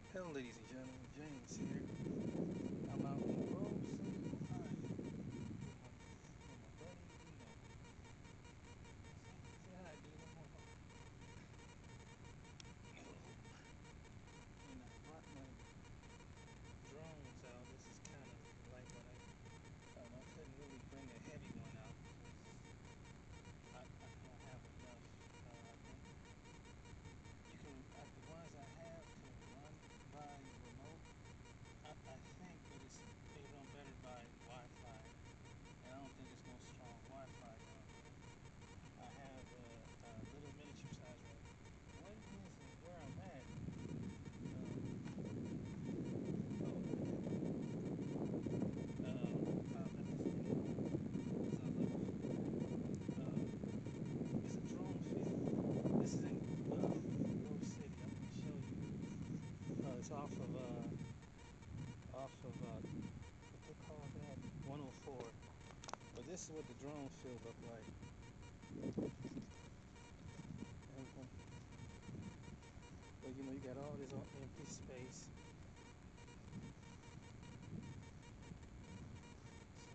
Hello, ladies and gentlemen, James here. I'm out in Grove City, Ohio, with my buddy Dino. Say hi, Dino. And I brought my drones out. This is kind of light, but I couldn't really bring a heavy one out because I don't have enough. I think the ones I have can run by remote. I think, but they run better by Wi-Fi, and I don't think it's no strong Wi-Fi down here. I have a little miniature size one. What is where I'm at? I'll let this thing go as I look. It's a drone field. This is in Grove City. I'm gonna show you. It's off of what they call that 104. But this is what the drone field look like. And, but you got all this empty space. So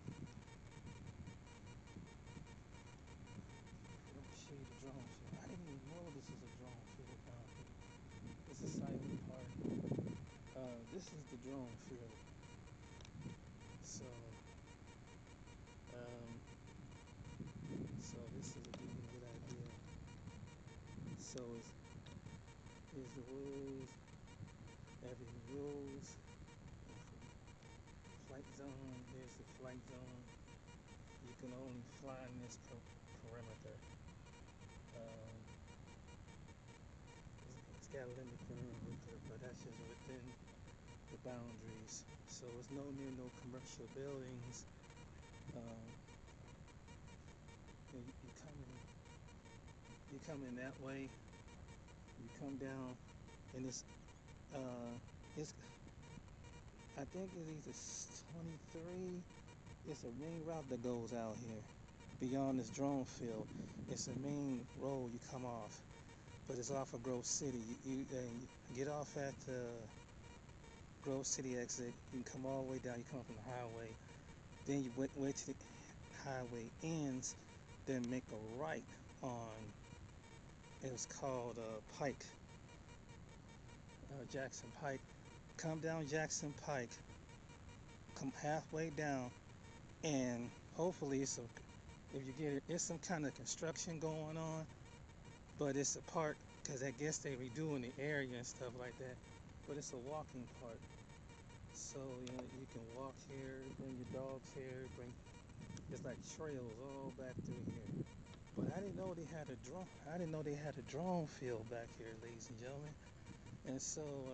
let me show you the drone field. I didn't even know this is a drone field down here. This is Silent Park. This is the drone field. So, um, so this is to give you a good idea. So here's the rules. Everything rules. Flight zone. Here's the flight zone. You can only fly in this perimeter. Um, it's got a limit perimeter, but that's just within the boundaries. So it's near no commercial buildings. Um, you come in that way. You come down, and it's I think it's either 23. It's a main route that goes out here beyond this drone field. It's a main road you come off, but it's off of Grove City. You get off at the Grove City exit. You can come all the way down. You come from the highway. Then you wait till the highway ends. Then make a right on. It was called Pike, Jackson Pike. Come down Jackson Pike. Come halfway down, and hopefully if you get it, it's some kind of construction going on, but it's a park because I guess they redoing the area and stuff like that. But it's a walking park, so you can walk here, bring your dogs here, it's like trails all back through here. But I didn't know they had a drone. I didn't know they had a drone field back here, ladies and gentlemen. And so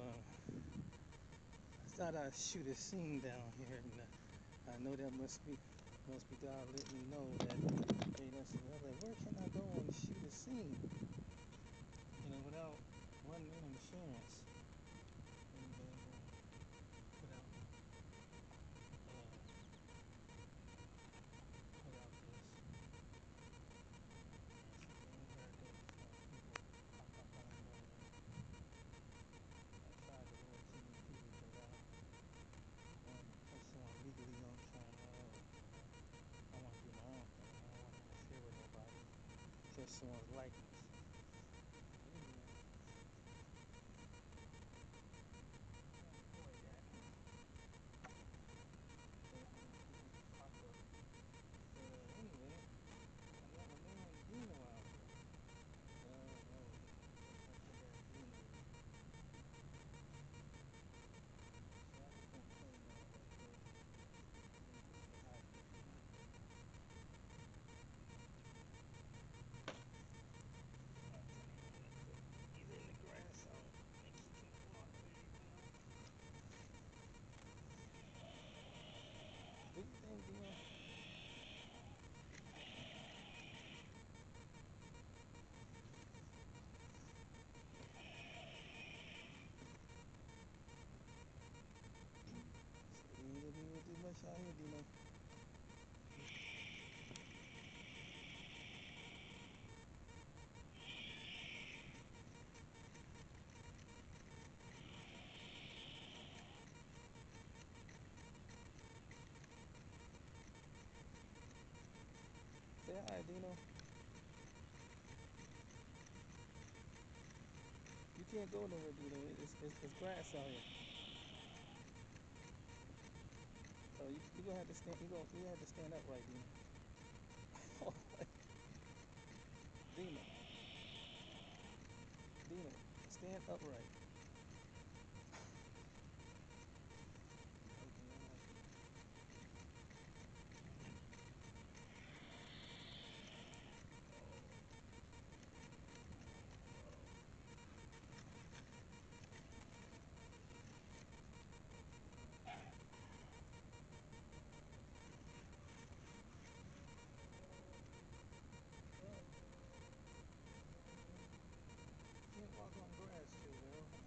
I thought I'd shoot a scene down here, and I know that must be God letting me know that hey, that's like, where can I go and shoot a scene, without running interference, and without without this. Things gotta go before people pop up out of nowhere. I tried to avoid too many people because I want to put someone legally on camera, or I want to do my own thing. I don't want to interfere with nobody. Catch someone's likeness. Anyway, avoid that. People pop up. But anyway, I got my man Dino out here. No, I forgot Dino. So I just gonna play y'all real quick. Let me just say hi to Dino. I'll tell you real quick. He's in the grass, so I don't think he can walk very well. Do you think, Dino? He ain't gonna be able to do much out here, Dino. alright, Dino. You can't go nowhere, Dino. It's grass out here. So you gonna have to stand. You have to stand upright, Dino. Dino, Dino, stand upright. Okay, alright. Well, you can't walk on grass too, well.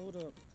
Hold up.